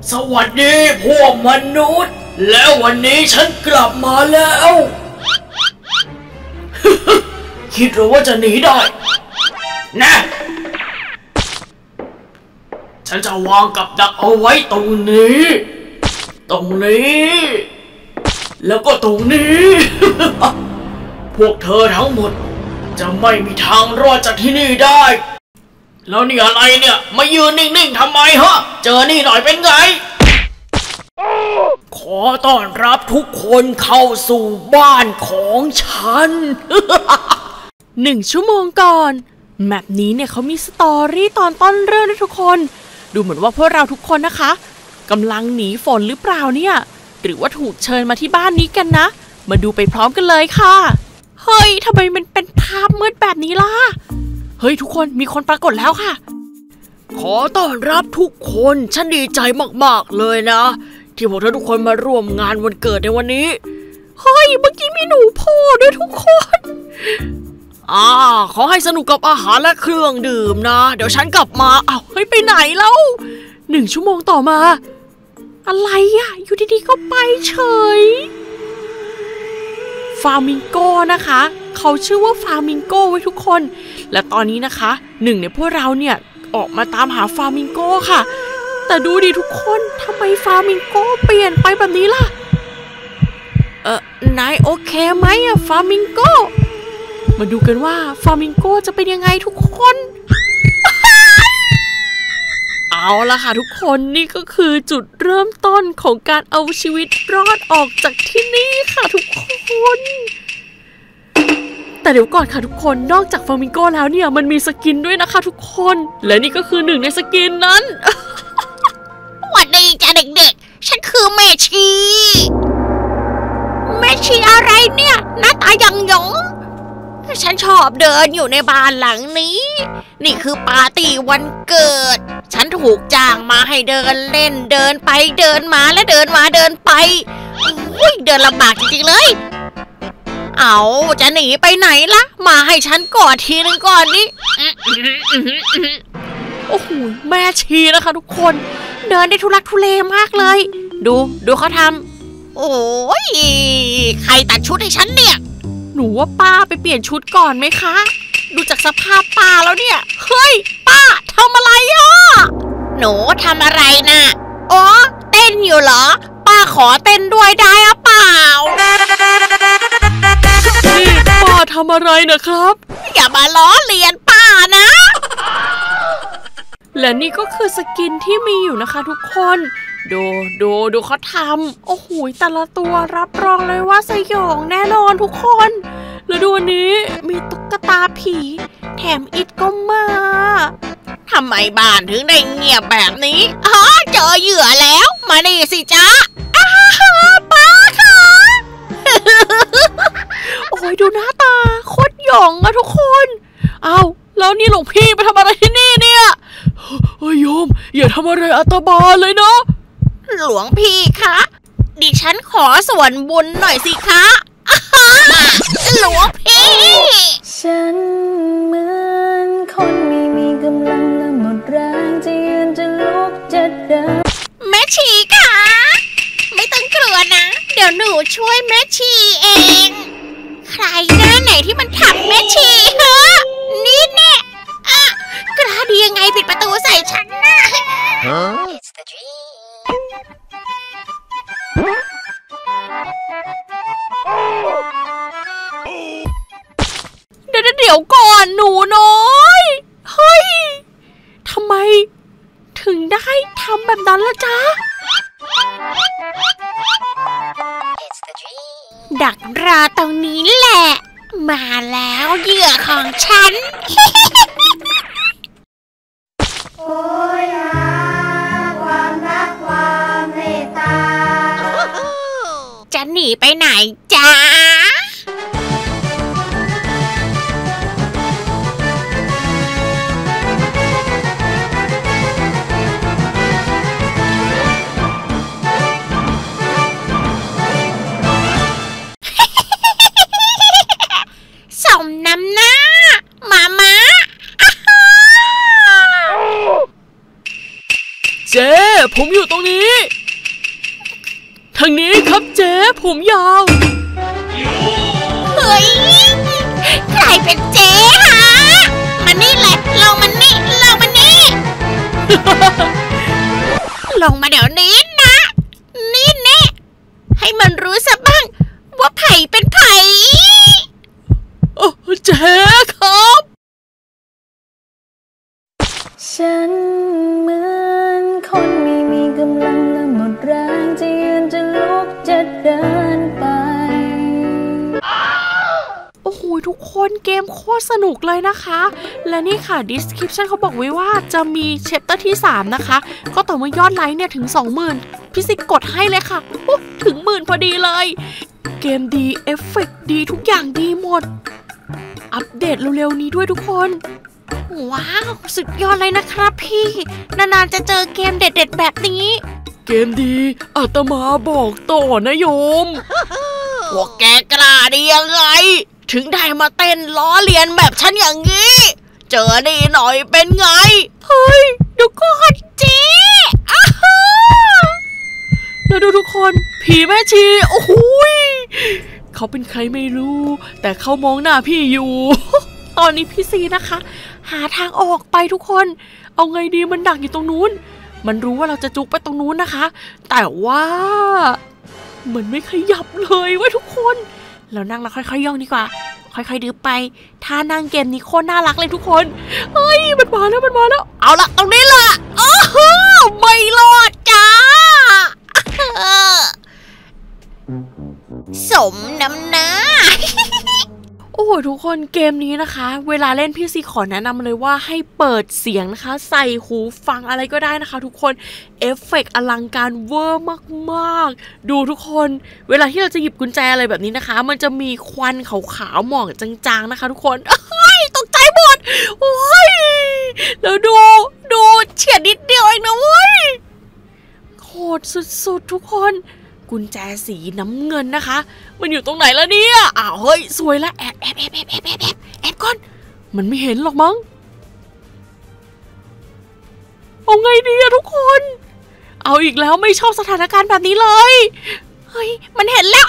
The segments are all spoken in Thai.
สวัสดีพวกมนุษย์แล้ววันนี้ฉันกลับมาแล้ว คิดหรือว่าจะหนีได้นะฉันจะวางกับดักเอาไว้ตรงนี้แล้วก็ตรงนี้ พวกเธอทั้งหมดจะไม่มีทางรอดจากที่นี่ได้แล้วนี่อะไรเนี่ยมายืนนิ่งๆทำไมฮะเจอนี่หน่อยเป็นไงขอต้อนรับทุกคนเข้าสู่บ้านของฉัน 1 ชั่วโมงก่อนแมปนี้เนี่ยเขามีสตอรี่ตอนต้นเรื่องด้วยทุกคนดูเหมือนว่าพวกเราทุกคนนะคะกำลังหนีฝนหรือเปล่าเนี่ยหรือว่าถูกเชิญมาที่บ้านนี้กันนะมาดูไปพร้อมกันเลยค่ะเฮ้ยทำไมมันเป็นภาพมืดแบบนี้ล่ะเฮ้ยทุกคนมีคนปรากฏแล้วค่ะขอต้อนรับทุกคนฉันดีใจมากๆเลยนะที่พวกเธอทุกคนมาร่วมงานวันเกิดในวันนี้เฮ้ยเมื่อกี้มีหนูโผล่ด้วยทุกคนขอให้สนุกกับอาหารและเครื่องดื่มนะเดี๋ยวฉันกลับมาอ้าวเฮ้ยไปไหนแล้ว1 ชั่วโมงต่อมาอะไรอ่ะอยู่ดีๆก็ไปเฉยฟามิงโก้นะคะเขาชื่อว่าฟามิงโก้ไว้ทุกคนและตอนนี้นะคะ1ในพวกเราเนี่ยออกมาตามหาฟามิงโก้ค่ะแต่ดูดิทุกคนทำไมฟามิงโก้เปลี่ยนไปแบบนี้ล่ะนายโอเคไหมอะฟามิงโก้มาดูกันว่าฟามิงโก้จะเป็นยังไงทุกคน เอาละค่ะทุกคนนี่ก็คือจุดเริ่มต้นของการเอาชีวิตรอดออกจากที่นี่ค่ะทุกคนแต่เดี๋ยวก่อนค่ะทุกคนนอกจากฟามิงโก้แล้วเนี่ยมันมีสกินด้วยนะคะทุกคนและนี่ก็คือ1ในสกินนั้นสวัสดีจ้าเด็กๆฉันคือแม่ชีอะไรเนี่ยหน้าตายังหยงฉันชอบเดินอยู่ในบ้านหลังนี้นี่คือปาร์ตี้วันเกิดฉันถูกจ้างมาให้เดินเล่นเดินไปเดินมาและเดินมาเดินไปเดินลำบากจริงๆเลยเอาจะหนีไปไหนล่ะมาให้ฉันกอดทีนึงก่อนนี่โอ้โหแม่ชีนะคะทุกคนเดินได้ทุลักทุเลมากเลยดูเขาทำโอ้ยใครตัดชุดให้ฉันเนี่ยหนูว่าป้าไปเปลี่ยนชุดก่อนไหมคะดูจากสภาพป้าแล้วเนี่ยเฮ้ยป้าทำอะไรอ่ะหนูทำอะไรน่ะอ๋อเต้นอยู่เหรอป้าขอเต้นด้วยได้หรือเปล่านี่ป้าทำอะไรนะครับอย่ามาล้อเลียนป้านะและนี่ก็คือสกินที่มีอยู่นะคะทุกคนดูเขาทำโอ้โหแต่ละตัวรับรองเลยว่าสยองแน่นอนทุกคนแล้วดูอันนี้มีตุ๊กตาผีแถมอิฐก็มาทำไมบ้านถึงได้เงียบแบบนี้เจอเหยื่อแล้วมาดิสิจ๊ะป้าค่ะโอ้ยดูหน้าตาโคตรหยองอะทุกคนเอาแล้วนี่หลวงพี่ไปทำอะไรที่นี่เนี่ยเฮ้ยโยมอย่าทำอะไรอาตมาเลยเนาะหลวงพี่คะดิฉันขอส่วนบุญหน่อยสิคะหลวงพี่ฉันเหมือนคนไม่มีกำลังและหมดแรงจะยืนจะลุกจะเดินแม่ชีคะไม่ต้องกลัวนะเดี๋ยวหนูช่วยแม่ชีเองใครหน้าไหนที่มันทำแม่ชีฮะนี่แน่กล้าดียังไงปิดประตูใส่ฉันนะเดี๋ยวก่อนหนูน้อยเฮ้ยทำไมถึงได้ทำแบบนั้นล่ะจ๊ะดักรอตรงนี้แหละมาแล้วเหยื่อของฉันโอ้ยความรักความเมตตาจะหนีไปไหนจ๊ะสมน้ำหน้ามาเจ๊พผมอยู่ตรงนี้ทางนี้ครับเจ๊ผมยาวเฮ้ยใครเป็นเจ๊ฮะมันนี่แหละลงมันนี่ลงมันนี่ ลงมาเดี๋ยวนี้นะนี่แน่ให้มันรู้ซะบ้างว่าไผ่เป็นไผ่เจ๊ครับฉันเหมือนคนไม่มีกำลังและหมดแรงจะยืนจะลุกจะเดินไปโอ้โหทุกคนเกมโคตรสนุกเลยนะคะและนี่ค่ะ description เขาบอกไว้ว่าจะมีเชปเตอร์ที่3นะคะก็ต่อเมื่อยอดไลค์เนี่ยถึง 20,000 พี่ซิกกดให้เลยค่ะถึง10,000พอดีเลยเกมดีเอฟเฟกต์ดีทุกอย่างดีหมดอัปเดตเร็วๆนี้ด้วยทุกคนว้าวสุดยอดเลยนะครับพี่นานๆจะเจอเกมเด็ดๆแบบนี้เกมดีอาตมาบอกต่อนะโยมพวกแกกล้าได้ยังไงถึงได้มาเต้นล้อเลียนแบบฉันอย่างนี้เจอดีหน่อยเป็นไงเฮ้ยเดี๋ยวก่อนเจ๊แล้วดูทุกคนผีแม่ชีโอ้โหเขาเป็นใครไม่รู้แต่เขามองหน้าพี่อยู่ตอนนี้พี่ซีนะคะหาทางออกไปทุกคนเอาไงดีมันดักอยู่ตรงนู้นมันรู้ว่าเราจะจุกไปตรงนู้นนะคะแต่ว่ามันไม่ขยับเลยเว้ยทุกคนเรานั่งแล้วค่อยๆย่องดีกว่าค่อยๆดื้อไปท่านั่งเกมนี้โคตรน่ารักเลยทุกคนเฮ้ยมันมาแล้วเอาละตรงนี้ล่ะโอ้โหไม่รอดจ้าสมน้ำหน้าโอ้โหทุกคนเกมนี้นะคะเวลาเล่นพี่ซีขอแนะนำเลยว่าให้เปิดเสียงนะคะใส่หูฟังอะไรก็ได้นะคะทุกคนเอฟเฟกต์อลังการเวอร์มากๆดูทุกคนเวลาที่เราจะหยิบกุญแจอะไรแบบนี้นะคะมันจะมีควันขาวๆหมอกจางๆนะคะทุกคนตกใจหมดโอ้ยแล้วดูเฉียดนิดเดียวเองนะเว้ยโหดสุดๆทุกคนกุญแจสีน้ำเงินนะคะมันอยู่ตรงไหนแล้วเนี่ยเฮ้ยสวยละแอบก่อนมันไม่เห็นหรอกมั้งเอาไงดีอะทุกคนเอาอีกแล้วไม่ชอบสถานการณ์แบบนี้เลยเฮ้ยมันเห็นแล้ว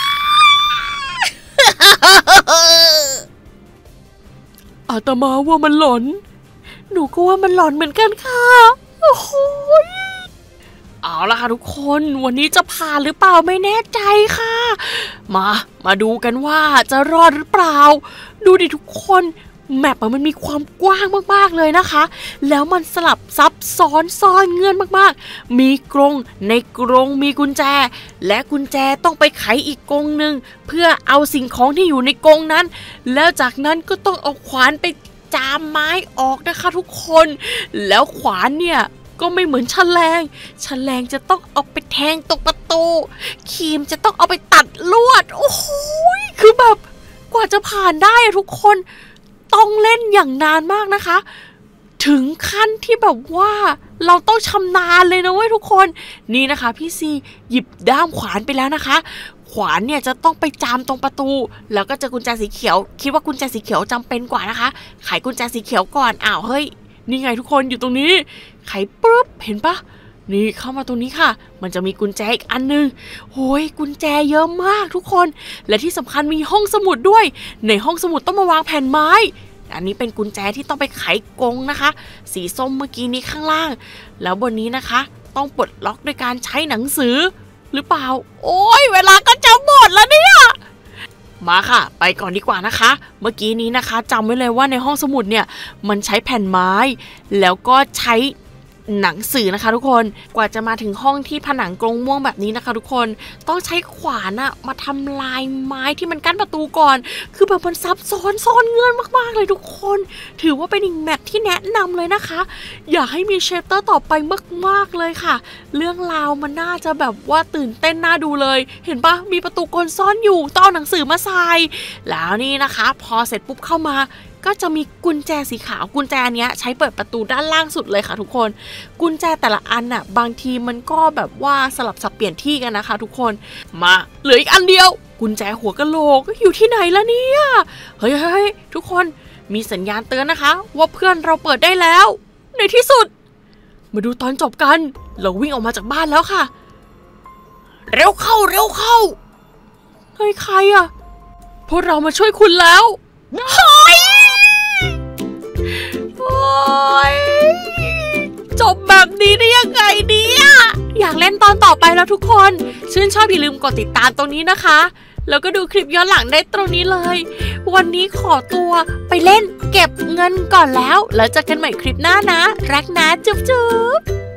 อาตมาว่ามันหลอนหนูก็ว่ามันหลอนเหมือนกันค่ะโอ้โหเอาล่ะค่ะทุกคนวันนี้จะผ่านหรือเปล่าไม่แน่ใจค่ะมาดูกันว่าจะรอดหรือเปล่าดูดิทุกคนแมปมันมีความกว้างมากๆเลยนะคะแล้วมันสลับซับซ้อนซ่อนเงื่อนมากๆมีกรงในกรงมีกุญแจและกุญแจต้องไปไขอีกกรงนึงเพื่อเอาสิ่งของที่อยู่ในกรงนั้นแล้วจากนั้นก็ต้องเอาขวานไปจามไม้ออกนะคะทุกคนแล้วขวานเนี่ยก็ไม่เหมือนแฉลงจะต้องเอาไปแทงตรงประตูครีมจะต้องเอาไปตัดลวดโอ้โหคือแบบกว่าจะผ่านได้ทุกคนต้องเล่นอย่างนานมากนะคะถึงขั้นที่แบบว่าเราต้องชำนาญเลยนะเว้ยทุกคนนี่นะคะพี่ซีหยิบด้ามขวานไปแล้วนะคะขวานเนี่ยจะต้องไปจามตรงประตูแล้วก็เจอกุญแจสีเขียวคิดว่ากุญแจสีเขียวจำเป็นกว่านะคะไขกุญแจสีเขียวก่อนเฮ้ยนี่ไงทุกคนอยู่ตรงนี้ไขปุ๊บเห็นปะนี่เข้ามาตรงนี้ค่ะมันจะมีกุญแจอีกอันนึงโอ้ยกุญแจเยอะมากทุกคนและที่สำคัญมีห้องสมุดด้วยในห้องสมุดต้องมาวางแผ่นไม้อันนี้เป็นกุญแจที่ต้องไปไขกรงนะคะสีส้มเมื่อกี้นี้ข้างล่างแล้วบนนี้นะคะต้องปลดล็อกด้วยการใช้หนังสือหรือเปล่าโอ้ยเวลาก็จะหมดแล้วเนี่ยมาค่ะไปก่อนดีกว่านะคะเมื่อกี้นี้นะคะจำไว้เลยว่าในห้องสมุดเนี่ยมันใช้แผ่นไม้แล้วก็ใช้หนังสือนะคะทุกคนกว่าจะมาถึงห้องที่ผนังกรงม่วงแบบนี้นะคะทุกคนต้องใช้ขวานมาทำลายไม้ที่มันกั้นประตูก่อนคือแบบมันซับซ้อนซ่อนเงื่อนมากๆเลยทุกคนถือว่าเป็นอีกแมปที่แนะนำเลยนะคะอยากให้มีเชปเตอร์ต่อไปมากๆเลยค่ะเรื่องราวมันน่าจะแบบว่าตื่นเต้นน่าดูเลยเห็นปะมีประตูกลซ่อนอยู่ต้องเอาหนังสือมาใส่แล้วนี่นะคะพอเสร็จปุ๊บเข้ามาก็จะมีกุญแจสีขาวกุญแจเนี้ยใช้เปิดประตูด้านล่างสุดเลยค่ะทุกคนกุญแจแต่ละอันบางทีมันก็แบบว่าสลับสับเปลี่ยนที่กันนะคะทุกคนมาเหลืออีกอันเดียวกุญแจหัวกะโหลกอยู่ที่ไหนล่ะเนี่ยเฮ้ยทุกคนมีสัญญาณเตือนนะคะว่าเพื่อนเราเปิดได้แล้วในที่สุดมาดูตอนจบกันเราวิ่งออกมาจากบ้านแล้วค่ะเร็วเข้าเร็วเข้าเฮ้ยใครอะพวกเรามาช่วยคุณแล้วโอ้ยจบแบบนี้ได้ยังไงเนี่ยอยากเล่นตอนต่อไปแล้วทุกคนชื่นชอบอย่าลืมกดติดตามตรงนี้นะคะแล้วก็ดูคลิปย้อนหลังได้ตรงนี้เลยวันนี้ขอตัวไปเล่นเก็บเงินก่อนแล้วเจอกันใหม่คลิปหน้านะรักนะจุ๊บ